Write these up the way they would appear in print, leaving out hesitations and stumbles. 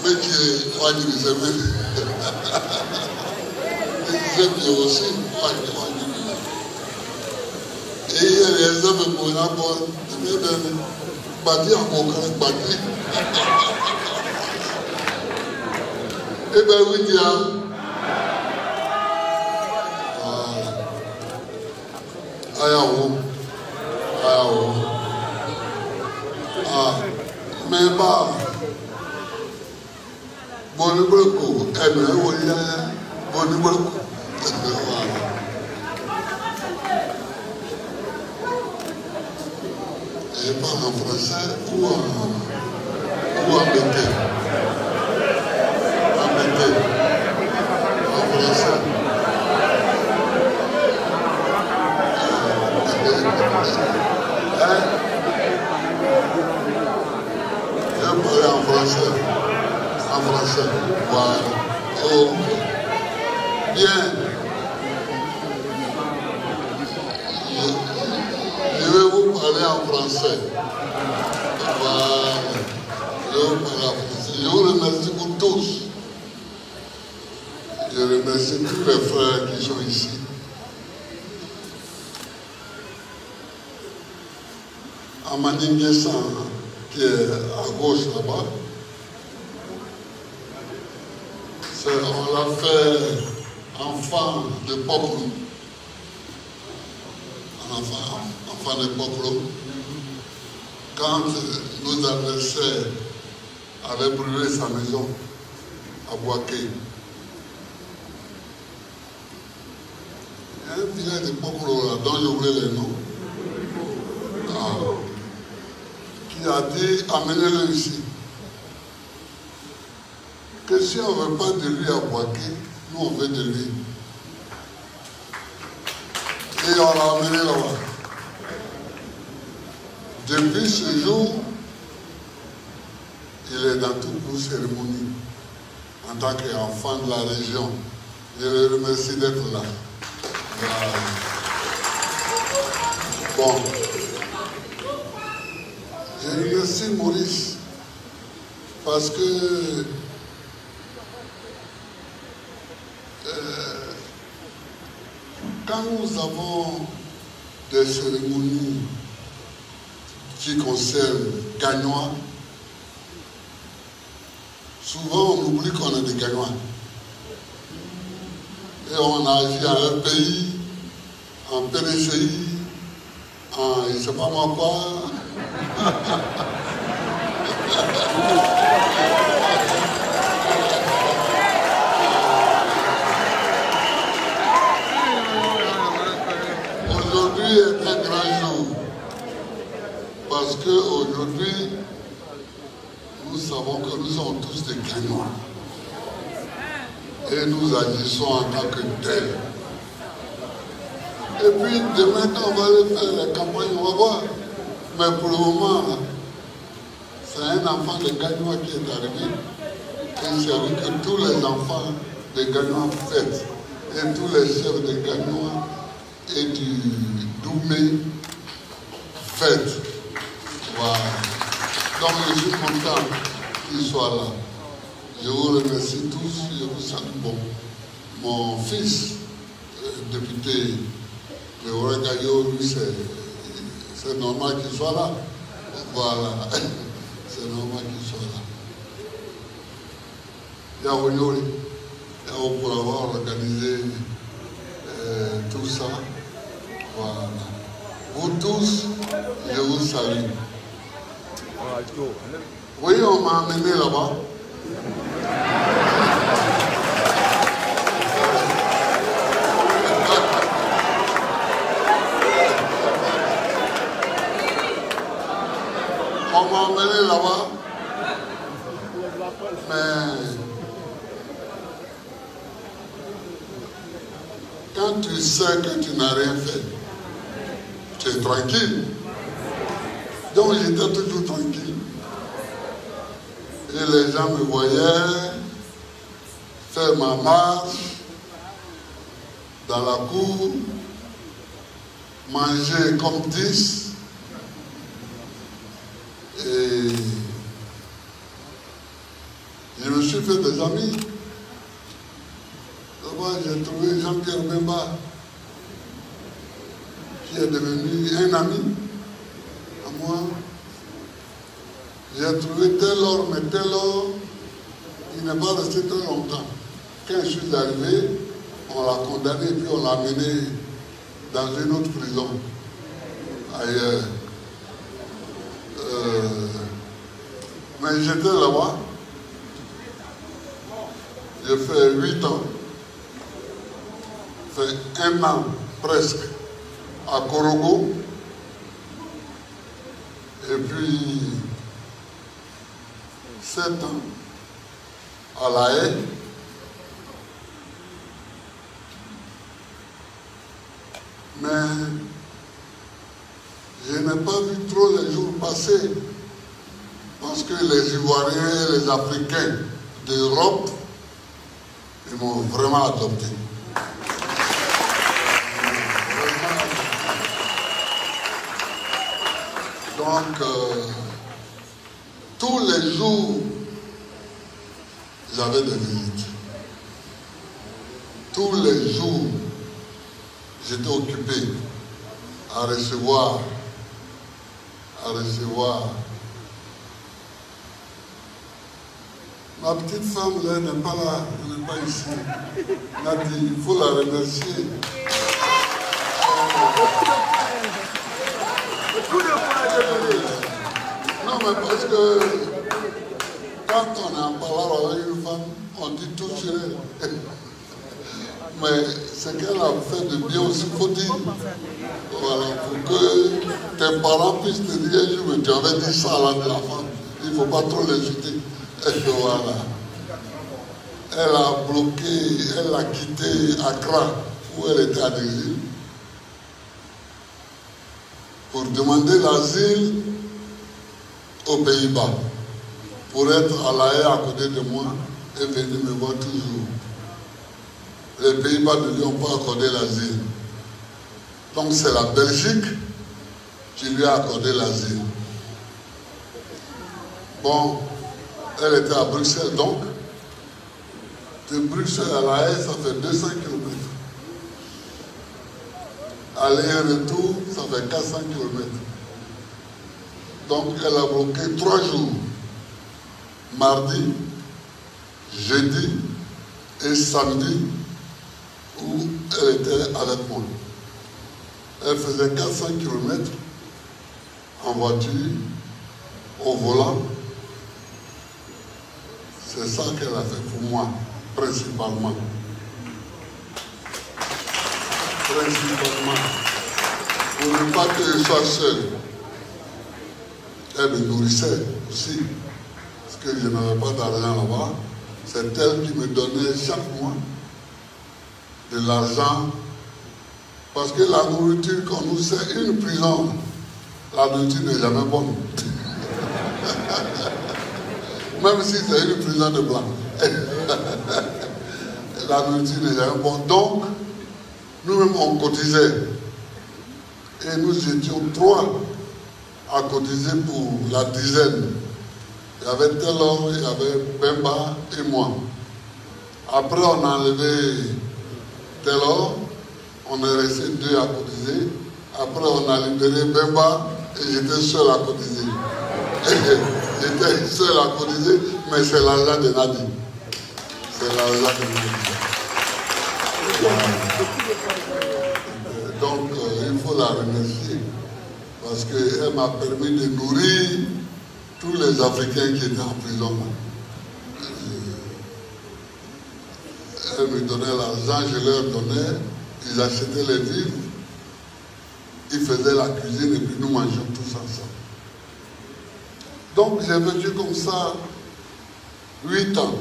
Et il y a les hommes pour la bonne, bâtir en concret, bâtir. Eh bien oui, Dia. Ayawo. Mais pas. Bon, le bloc, elle me voyait. Bon, le bloc. Je parle en français ou en bété. En bété. En français. Je parle en français. En français. Voilà. Oh. Bien. Je vais vous parler en français. Voilà. Je vais vous parler en français. Je vous remercie pour tous. Je remercie tous les frères qui sont ici. Amadine Gessan, qui est à gauche là-bas, on l'a fait enfant de Poklo. Enfant de Poklo. Quand nos adversaires avaient brûlé sa maison à Boaké, il y a un village de Poklo là, dont j'ai oublié les noms, qui a dit amenez-le ici. Que si on ne veut pas de lui à Boaké, nous on veut de lui. Et on l'a amené là-bas. Depuis ce jour, il est dans toutes nos cérémonies en tant qu'enfant de la région. Je le remercie d'être là. Bon. Je remercie Maurice parce que quand nous avons des cérémonies qui concernent Gagnois, souvent on oublie qu'on est des Gagnois. Et on agit à un pays, en PDCI, en je ne sais pas moi quoi. Aujourd'hui est un grand jour parce qu'aujourd'hui, nous savons que nous sommes tous des Gagnois et nous agissons en tant que tels. Et puis demain, quand on va aller faire la campagne, on va voir. Mais pour le moment, c'est un enfant de Gagnois qui est arrivé. Et c'est avec que tous les enfants de Gagnois fêtent. Et tous les chefs de Gagnois et du Doumé fêtent. Voilà. Donc je suis content qu'il soit là. Je vous remercie tous. Je vous salue. Bon, mon fils, député de Ouagayo, lui, c'est normal qu'il soit là. Voilà. C'est normal qu'il soit là. Yaouyori, pour avoir organisé tout ça. Voilà. Vous tous, je vous salue. Oui, on m'a amené là-bas. On m'a emmené là-bas, mais quand tu sais que tu n'as rien fait, tu es tranquille. Donc j'étais toujours tranquille. Et les gens me voyaient faire ma marche dans la cour, manger comme 10. Et je me suis fait des amis. Là-bas, j'ai trouvé Jean-Pierre Bemba, qui est devenu un ami à moi. J'ai trouvé Taylor, mais Taylor, il n'est pas resté très longtemps. Quand je suis arrivé, on l'a condamné, puis on l'a amené dans une autre prison, ailleurs. Mais j'étais là-bas. J'ai fait 8 ans. Fait 1 an presque à Korogo. Et puis 7 ans à La Haye. Mais je n'ai pas vu trop les jours passer parce que les Ivoiriens, les Africains d'Europe, ils m'ont vraiment adopté. Donc, tous les jours, j'avais des visites. Tous les jours, j'étais occupé à recevoir. Ma petite femme, là, elle n'est pas là, elle n'est pas ici. Nadi, il faut la remercier. Non, mais parce que quand on est en parlant avec une femme, on dit tout sur elle. Mais ce qu'elle a fait de bien aussi, il faut dire. Voilà, pour que tes parents puissent te dire, mais tu avais dit ça à la femme, il ne faut pas trop l'insulter. Et que voilà. Elle a bloqué, elle a quitté Accra, où elle était à l'exil, pour demander l'asile aux Pays-Bas, pour être à La Haye à côté de moi et venir me voir toujours. Les Pays-Bas ne lui ont pas accordé l'asile. Donc c'est la Belgique qui lui a accordé l'asile. Bon, elle était à Bruxelles donc. De Bruxelles à La Haye, ça fait 200 km. Aller et retour, ça fait 400 km. Donc elle a bloqué 3 jours. Mardi, jeudi et samedi, où elle était avec moi. Elle faisait 400 km en voiture, au volant. C'est ça qu'elle a fait pour moi, principalement. Principalement. Pour ne pas que je sois seul. Elle me nourrissait aussi, parce que je n'avais pas d'argent là-bas. C'est elle qui me donnait chaque mois de l'argent, parce que la nourriture qu'on nous sert, une prison, la nourriture n'est jamais bonne. Même si c'est une prison de blanc. La nourriture n'est jamais bonne. Donc, nous-mêmes on cotisait. Et nous étions 3 à cotiser pour la dizaine. Il y avait Taylor, il y avait Bemba et moi. Après on a enlevé Taylor, on est resté 2 à cotiser. Après, on a libéré Bemba et j'étais seul à cotiser. J'étais seul à cotiser, mais c'est l'argent de Nadi. C'est l'argent de Nadi. Donc, il faut la remercier parce qu'elle m'a permis de nourrir tous les Africains qui étaient en prison. Elle me donnait l'argent, je leur donnais, ils achetaient les vivres, ils faisaient la cuisine et puis nous mangeons tous ensemble. Donc j'ai vécu comme ça 8 ans.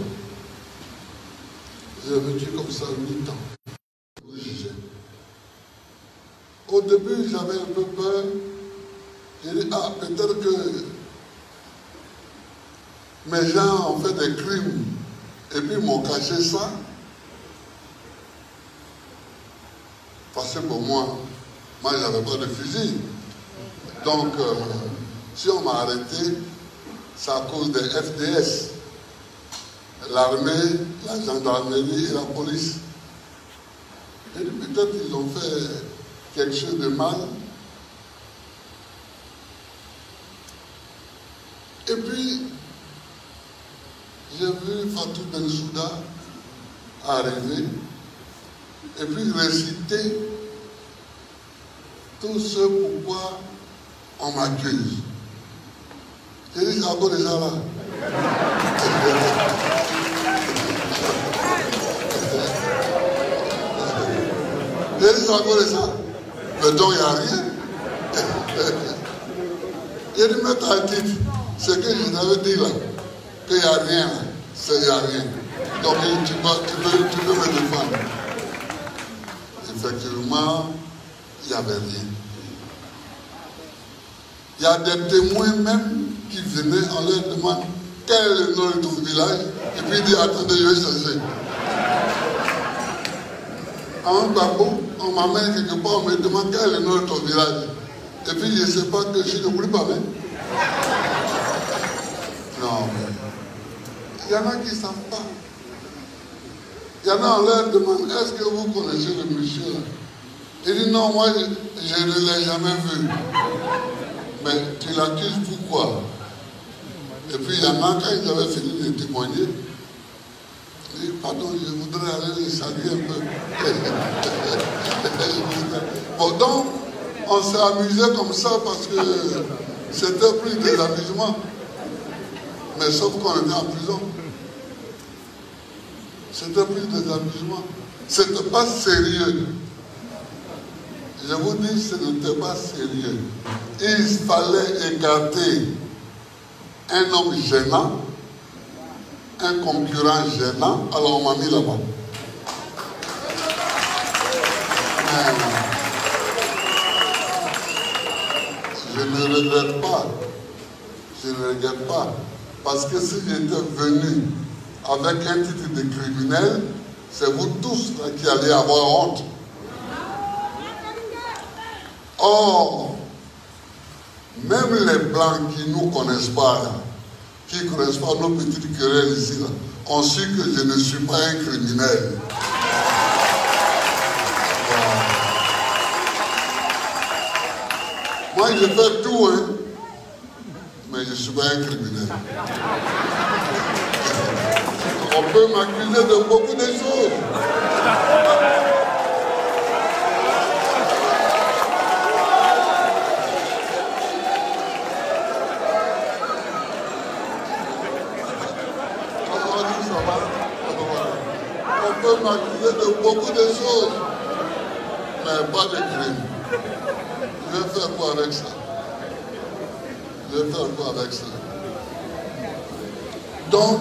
J'ai vécu comme ça 8 ans. Au début, j'avais un peu peur. J'ai dit, ah, peut-être que mes gens ont fait des crimes et puis m'ont caché ça. Parce que pour moi, je n'avais pas de fusil. Donc, si on m'a arrêté, c'est à cause des FDS. l'armée, la gendarmerie et la police. Et peut-être ils ont fait quelque chose de mal. Et puis, j'ai vu Fatou Bensouda arriver et puis réciter tout ce pourquoi on m'accuse. J'ai dit, c'est encore déjà là. J'ai dit, c'est encore déjà. Mais donc, il n'y a rien. J'ai dit, mais t'as dit, ce que je t'avais dit là, qu'il n'y a rien, c'est il n'y a rien. Donc, tu peux me défendre. Effectivement, il n'y avait rien. Il y a des témoins même qui venaient, on leur demande quel est le nom de ton village, et puis ils disent attendez, je vais chercher. À un babo, on m'amène quelque part, on me demande quel est le nom de ton village. Et puis je ne sais pas que je ne voulais pas même. Non, mais il y en a qui ne savent pas. Il y en a, on leur demande est-ce que vous connaissez le monsieur là? Il dit non, moi je ne l'ai jamais vu. Mais tu l'accuses pourquoi? Et puis il y en a, quand ils avaient fini de témoigner, ils disent pardon, je voudrais aller les saluer un peu. Bon, donc, on s'est amusé comme ça parce que c'était plus des amusements. Mais sauf qu'on était en prison. C'était plus des amusements. C'était pas sérieux. Je vous dis, ce n'était pas sérieux. Il fallait écarter un homme gênant, un concurrent gênant, alors on m'a mis là-bas. Je ne regrette pas. Je ne regrette pas. Parce que si j'étais venu avec un titre de criminel, c'est vous tous là, qui allez avoir honte. Or, même les Blancs qui ne nous connaissent pas, là, qui ne connaissent pas nos petites querelles ici, là, ont su que je ne suis pas un criminel. Moi, je fais tout, hein, mais je ne suis pas un criminel. On peut m'accuser de beaucoup de choses. On peut m'accuser de beaucoup de choses, mais pas de crimes. Je vais faire quoi avec ça? Je vais faire quoi avec ça? Donc,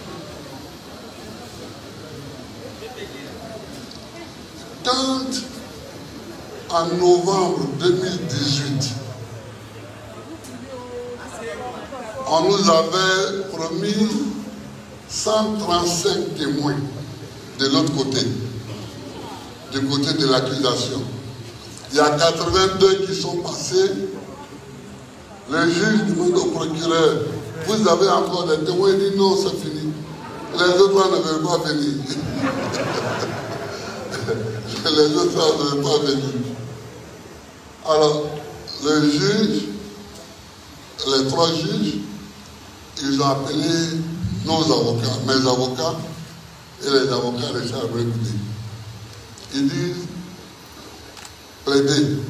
quand en novembre 2018, on nous avait promis 135 témoins de l'autre côté, du côté de l'accusation. Il y a 82 qui sont passés. Le juge demande au procureur, vous avez encore des témoins? Il dit non, c'est fini. Les autres ne veulent pas venir. Les autres ne veulent pas venir. Alors, le juge, les trois juges, ils ont appelé nos avocats, mes avocats et les avocats de Charles Brégoudé. Ils disent, plaidez.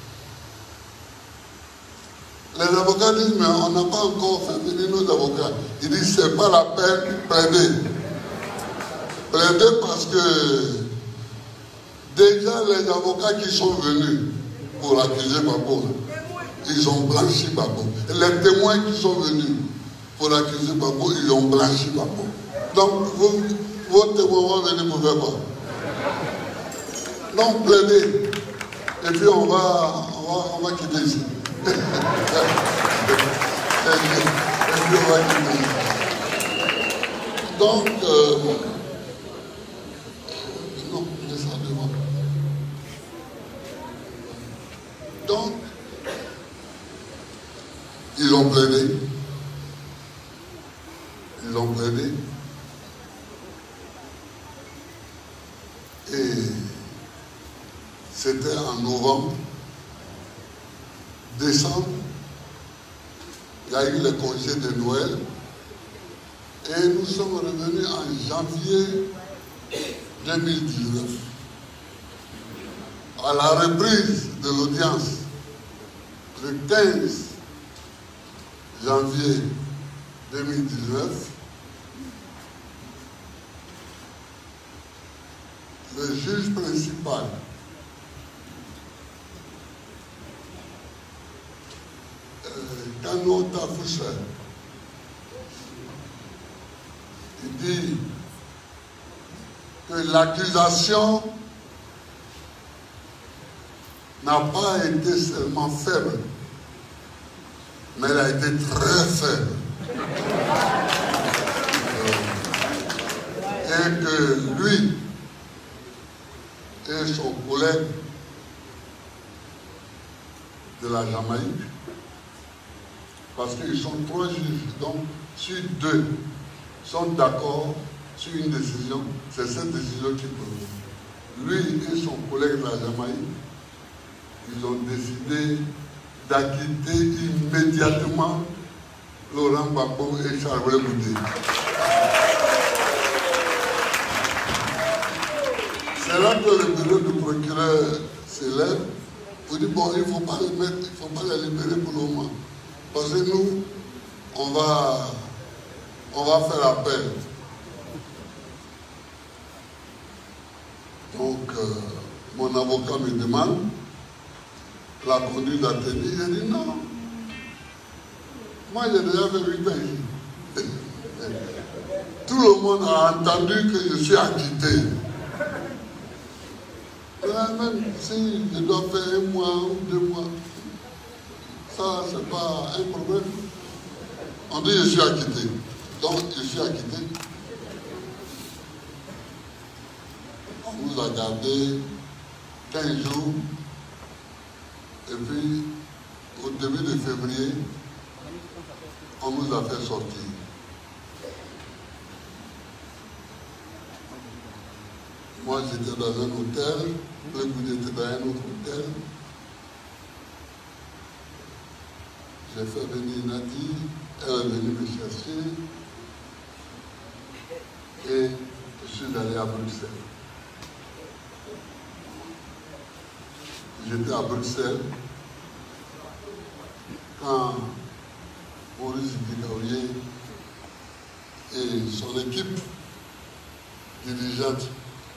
Les avocats disent, mais on n'a pas encore fait venir nos avocats. Ils disent, c'est pas la peine, plaidez. Plaidez parce que déjà les avocats qui sont venus pour accuser Babo, ils ont blanchi Babo. Les témoins qui sont venus pour accuser Babo, ils ont blanchi Babo. Donc, vos témoins vont venir pour faire quoi? Donc, plaidez. Et puis, on va quitter ici. Et puis, on va quitter ici. Donc, non, descends devant. Donc, ils ont plaidé. Ils ont plaidé. Et c'était en novembre. Décembre, il y a eu les congés de Noël. Et nous sommes revenus en janvier 2019. À la reprise de l'audience, le 15 janvier 2019, le juge principal Kano Tafouche, il dit que l'accusation n'a pas été seulement faible, mais elle a été très faible. Et que lui et son collègue de la Jamaïque, parce qu'ils sont 3 juges, donc sur 2 sont d'accord sur une décision, c'est cette décision qui peut. Lui et son collègue de la Jamaïque, ils ont décidé d'acquitter immédiatement Laurent Gbagbo et Charles Goudé. C'est là que le bureau du procureur s'élève. Vous dites, bon, il ne faut pas les mettre, il ne faut pas les libérer pour le moment. Parce que nous, on va faire appel. Donc, mon avocat me demande la conduite à tenir. J'ai dit non. Moi, j'ai déjà fait 8 ans ici. Tout le monde a entendu que je suis acquitté. Même si je dois faire 1 mois ou 2 mois, ça, c'est pas un problème. On dit je suis acquitté. Donc, je suis acquitté. On nous a gardé 15 jours. Et puis, au début de février, on nous a fait sortir. Moi, j'étais dans un hôtel. Le Goudé était dans un autre hôtel. J'ai fait venir Nadi, elle est venue me chercher et je suis allé à Bruxelles. J'étais à Bruxelles quand Maurice Bikaoye et son équipe dirigeante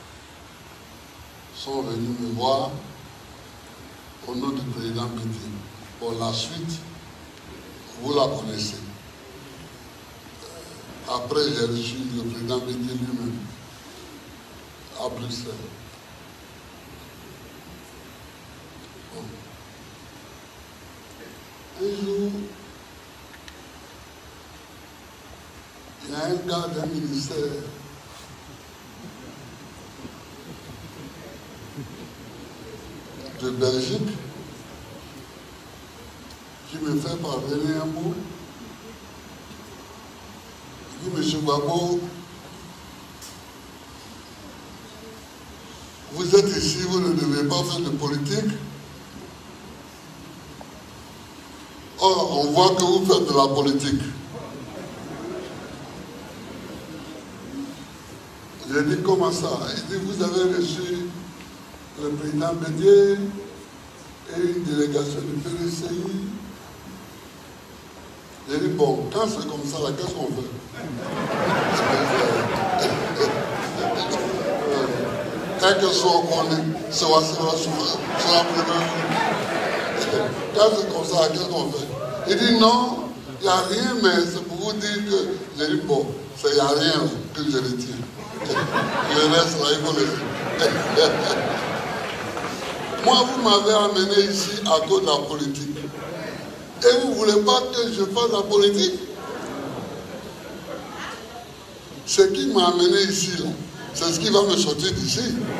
sont venus me voir au nom du président Bédié. Pour la suite, vous la connaissez. Après, j'ai reçu le président Bédié lui-même à Bruxelles. Bon. Un jour, il y a un gars d'un ministère de Belgique qui me fait parvenir un mot. Il dit, Monsieur Gbagbo, vous êtes ici, vous ne devez pas faire de politique. Or, on voit que vous faites de la politique. J'ai dit, comment ça? Il dit, vous avez reçu le président Bédié et une délégation du PDCI. J'ai dit, bon, quand c'est comme ça, qu'est-ce qu'on fait? Quel que soit qu'on est, c'est la première. Quand c'est comme ça, qu'est-ce qu'on fait? Il dit, non, il n'y a rien, mais c'est pour vous dire que... J'ai dit, bon, il n'y a rien que je retiens. Le reste, là, il faut le dire. Moi, vous m'avez amené ici à cause de la politique. Et vous ne voulez pas que je fasse la politique? Ce qui m'a amené ici, là, c'est ce qui va me sortir d'ici.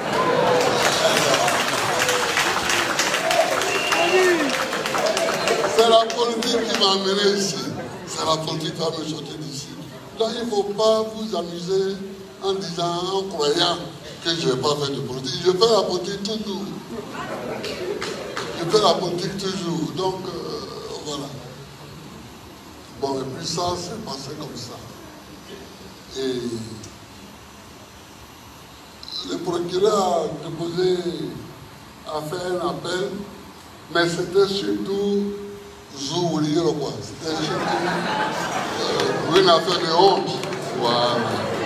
C'est la politique qui m'a amené ici. C'est la politique qui va me sortir d'ici. Donc il ne faut pas vous amuser en disant, en croyant que je ne vais pas faire de politique. Je fais la politique toujours. Je fais la politique toujours. Donc, voilà. Bon, et puis ça, c'est passé comme ça. Et le procureur a déposé, a fait un appel, mais c'était surtout Zouliero, quoi. C'était surtout une affaire de honte. Voilà.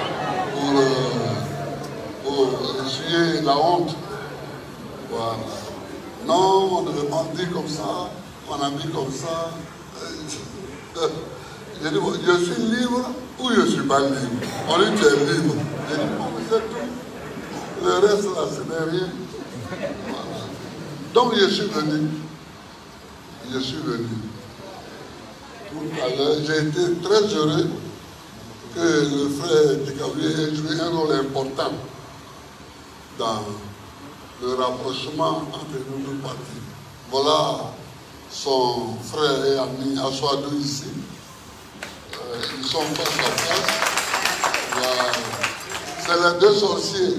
Pour essuyer la honte. Voilà. Non, on ne devait pas dire comme ça, on a dit comme ça. J'ai dit, je suis libre ou je ne suis pas libre. On dit, tu es libre. J'ai dit, bon, mais c'est tout. Le reste, là, ce n'est rien. Voilà. Donc, je suis venu. Je suis venu. Tout à l'heure, j'ai été très heureux que le frère Dikaoué ait joué un rôle important dans le rapprochement entre nos deux partis. Voilà son frère et ami Aswadou ici. Ils sont face à face. C'est les deux sorciers.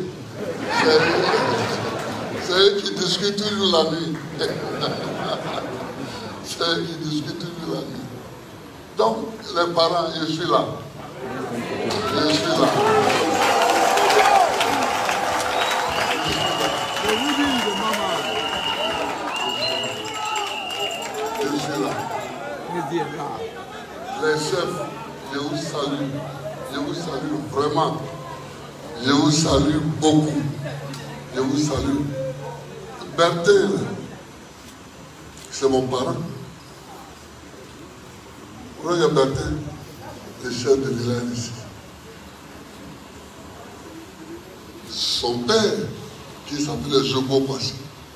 C'est eux qui discutent toujours la nuit. C'est eux qui discutent toujours la nuit. Donc, les parents, je suis là. Je suis là. Je suis là. Les chefs, je vous salue. Je vous salue vraiment. Je vous salue beaucoup. Je vous salue. Bertin, c'est mon parent. Regarde Bertin, le chef de village ici. Son père, qui s'appelait Jobo Passé.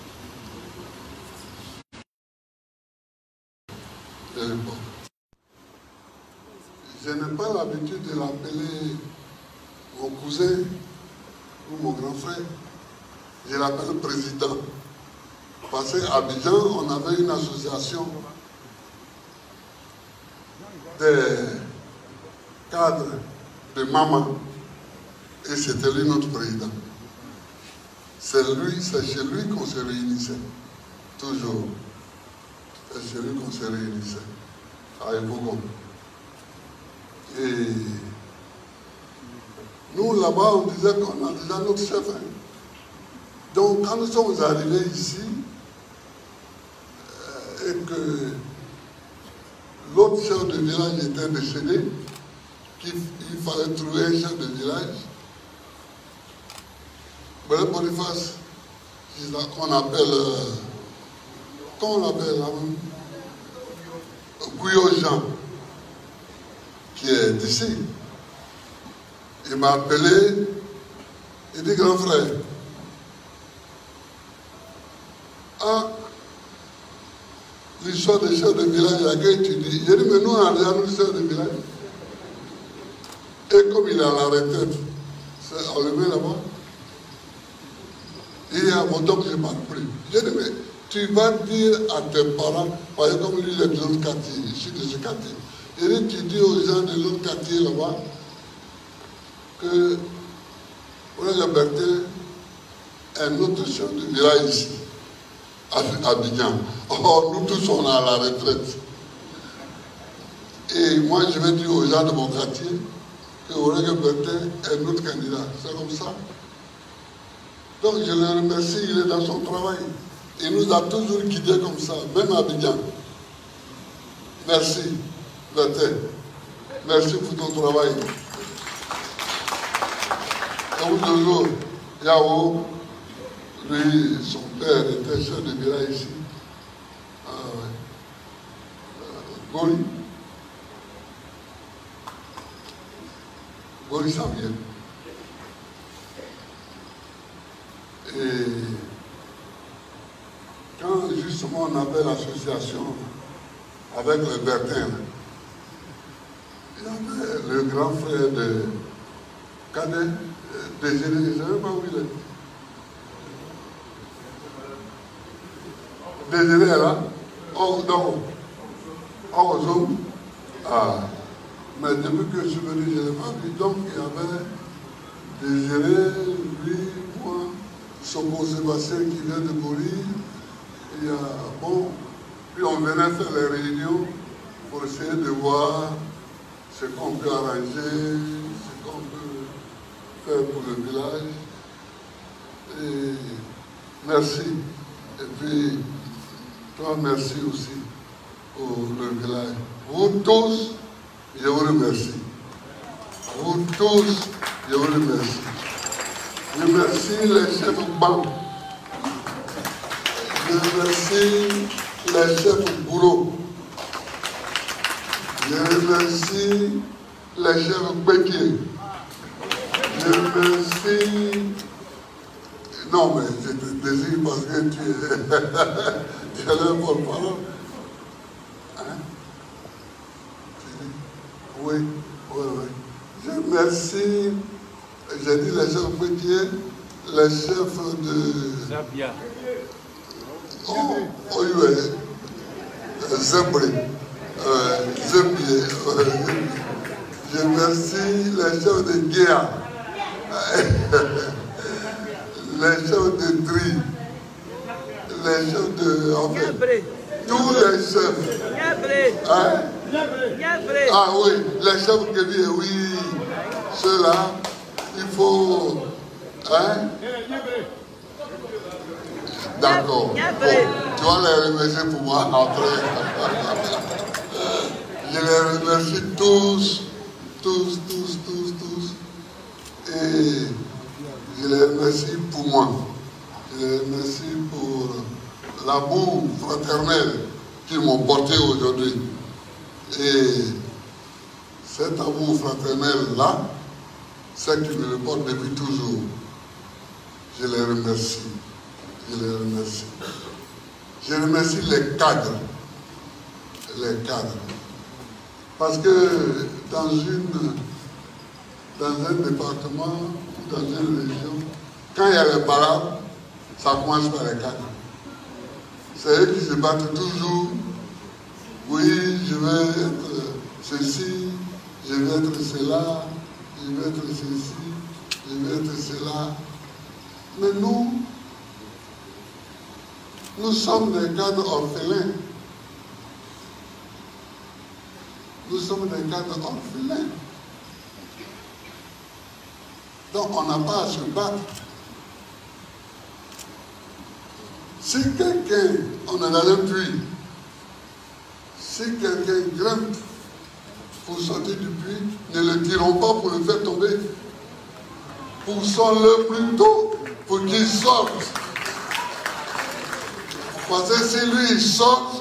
Je n'ai pas l'habitude de l'appeler mon cousin ou mon grand frère. Je l'appelle président. Parce qu'à Abidjan, on avait une association des cadres de maman. Et c'était lui notre président. C'est chez lui qu'on se réunissait. Toujours. C'est chez lui qu'on se réunissait. À Ebogon. Et nous, là-bas, on disait qu'on a déjà notre chef. Hein. Donc, quand nous sommes arrivés ici, et que l'autre chef de village était décédé, qu'il fallait trouver un chef de village, Bref Boniface, qu'on appelle, comment on l'appelle là même, Gouyo Jean, qui est d'ici. Il m'a appelé, il dit, grand frère, ah, l'histoire des chefs de village, il y a qu'à étudier. J'ai dit, mais nous, on a déjà nos chefs de village. Et comme il est à la retraite, c'est enlevé là-bas. Il y a un montant que je ne parle plus. J'ai dit, mais tu vas dire à tes parents, par exemple, comme lui, il est de l'autre quartier, je suis de ce quartier. J'ai dit, tu dis aux gens de l'autre quartier là-bas que Oulaga Bertin est un autre chef de village ici, à Abidjan. Or, nous tous, on est à la retraite. Et moi, je vais dire aux gens de mon quartier que Oulaga Bertin est notre candidat. C'est comme ça. Donc, je le remercie, il est dans son travail. Il nous a toujours guidés comme ça, même à Abidjan. Merci, Bertin. Merci pour ton travail. Toujours, Yao, lui, son père était chef de village ici. Goli. Goli s'en vient. Et quand justement on avait l'association avec le Bertin, il y avait le grand frère de Cadet, Désiré, je ne sais pas où il est. Désiré est là. Oh, non. Oh, Zoom. Ah. Mais depuis que je suis venu, je ne l'ai pas vu. Donc, il y avait Désiré, lui, Soko Sébastien qui vient de mourir. Il y a, bon, puis on venait faire les réunions pour essayer de voir ce qu'on peut arranger, ce qu'on peut faire pour le village. Et merci. Et puis, toi, merci aussi pour le village. Vous tous, je vous remercie. Vous tous, je vous remercie. Je remercie les chefs de banque. Je remercie les chefs de boulot. Je remercie les chefs de péquier. Je remercie... Non, mais je te désire parce que tu es là pour parole. Hein? Oui, oui, oui. Je remercie, j'ai dit les chefs péquiers, les chefs de... Zabia. Oh, oui, oui. Zembré. Zembier. Je remercie les chefs de guerre. Les chefs de tri, les chefs de... En fait, tous les chefs. Hein? Ah oui, les chefs que viennent, oui. Ceux-là, il faut... Hein? D'accord. Bon, tu vas les remercier pour moi après. Je les remercie tous. Et je les remercie pour moi. Je les remercie pour l'amour fraternel qu'ils m'ont porté aujourd'hui. Et cet amour fraternel-là, c'est qui me le porte depuis toujours. Je les remercie. Je les remercie. Je remercie les cadres. Les cadres. Parce que dans un département, dans une région, quand il y a les parades, ça commence par les cadres. C'est eux qui se battent toujours. Oui, je vais être ceci, je vais être cela, je vais être ceci, je vais être cela. Mais nous sommes des cadres orphelins. Nous sommes des cadres orphelins. Donc on n'a pas à se battre. Si quelqu'un, on est dans un puits, si quelqu'un grimpe pour sortir du puits, ne le tirons pas pour le faire tomber. Poussons-le plutôt pour qu'il sorte. Parce que si lui il sort,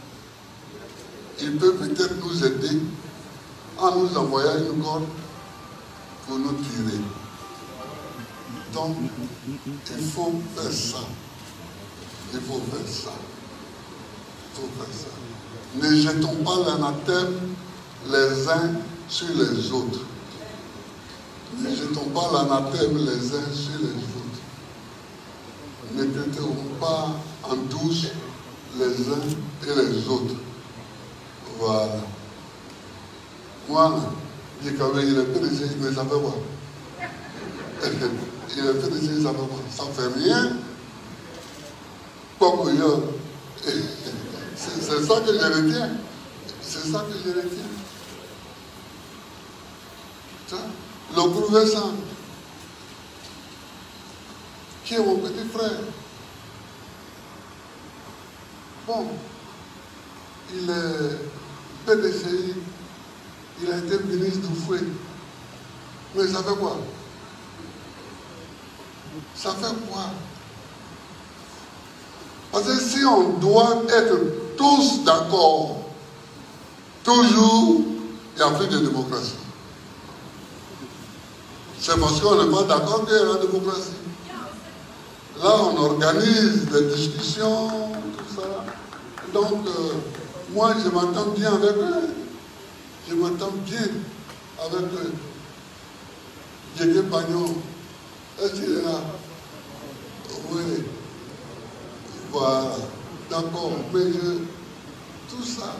il peut peut-être nous aider en nous envoyant une corde pour nous tirer. Donc, il faut faire ça. Il faut faire ça. Il faut faire ça. Ne jetons pas l'anathème les uns sur les autres. Ne jetons pas l'anathème les uns sur les autres. Ne traitons pas en douce les uns et les autres. Voilà. Moi, il est PDG, mais ça fait quoi? Il est PDG, ça fait quoi? Ça fait rien. C'est ça que je retiens. C'est ça que je retiens. Le professeur, qui est mon petit frère, bon, il est PDCI, il a été ministre du fouet. Mais ça fait quoi? Ça fait quoi? Parce que si on doit être tous d'accord, toujours, il n'y a plus de démocratie. C'est parce qu'on n'est pas d'accord qu'il y a la démocratie. Là, on organise des discussions, tout ça. Donc, moi, je m'entends bien avec eux. Je m'entends bien avec eux. Djégué Pagnon, est-ce qu'il est là? Oui. Voilà. D'accord. Mais tout ça,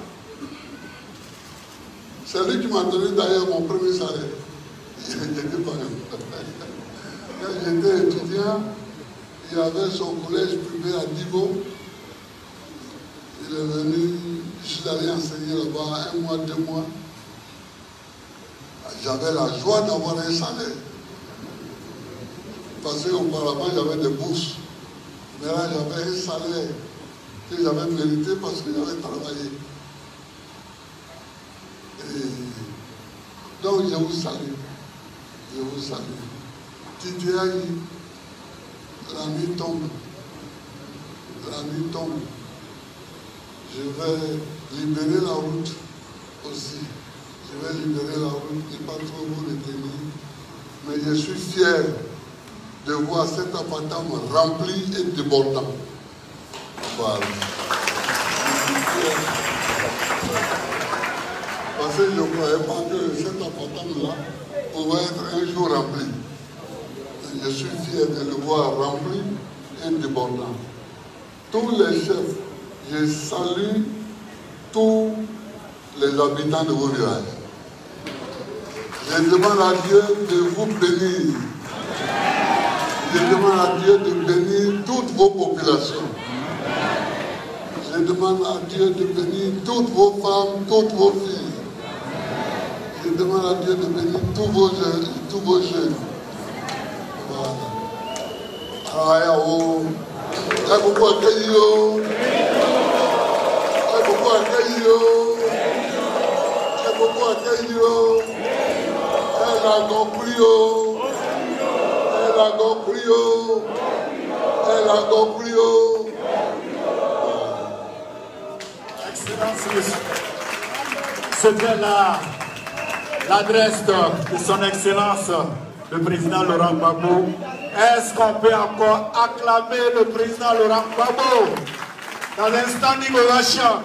c'est lui qui m'a donné d'ailleurs mon premier salaire. Djégué Pagnon. Quand j'étais étudiant, il avait son collège privé à Divo. Il est venu, je suis allé enseigner là-bas 1 mois, 2 mois. J'avais la joie d'avoir un salaire. Parce qu'auparavant, j'avais des bourses. Mais là, j'avais un salaire que j'avais mérité parce que j'avais travaillé. Et donc, je vous salue. Je vous salue. Tidiaï, la nuit tombe. La nuit tombe. Je vais libérer la route aussi. Je vais libérer la route et pas trop vous retenir. Mais je suis fier de voir cet appartement rempli et débordant. Voilà. Je suis fier. Parce que je ne croyais pas que cet appartement-là pouvait être un jour rempli. Je suis fier de le voir rempli et débordant. Tous les chefs, je salue tous les habitants de vos villages. Je demande à Dieu de vous bénir. Je demande à Dieu de bénir toutes vos populations. Je demande à Dieu de bénir toutes vos femmes, toutes vos filles. Je demande à Dieu de bénir tous vos jeunes. Voilà. Excellence, c'était l'adresse de son Excellence, le président Laurent Gbagbo. Est-ce qu'on peut encore acclamer le président Laurent Gbagbo dans un standing ovation?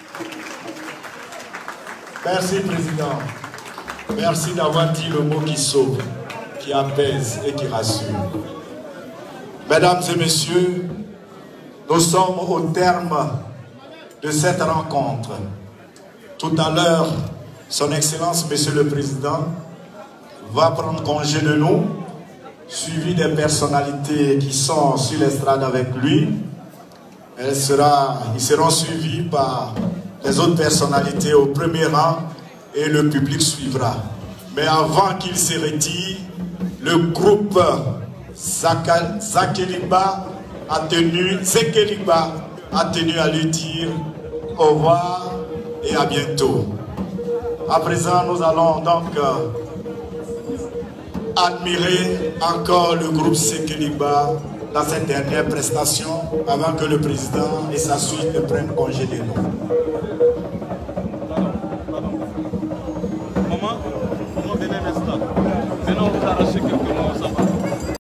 Merci, président. Merci d'avoir dit le mot qui sauve, qui apaise et qui rassure. Mesdames et messieurs, nous sommes au terme de cette rencontre. Tout à l'heure, son Excellence, Monsieur le Président, va prendre congé de nous, suivi des personnalités qui sont sur l'estrade avec lui. Ils seront suivis par les autres personnalités au premier rang et le public suivra. Mais avant qu'il se retire, le groupe Zekeliba a tenu à lui dire au revoir et à bientôt. À présent, nous allons donc admirer encore le groupe Zekeliba dans cette dernière prestation avant que le président et sa suite ne prennent congé de nous.